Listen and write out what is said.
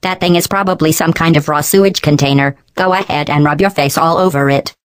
That thing is probably some kind of raw sewage container. Go ahead and rub your face all over it.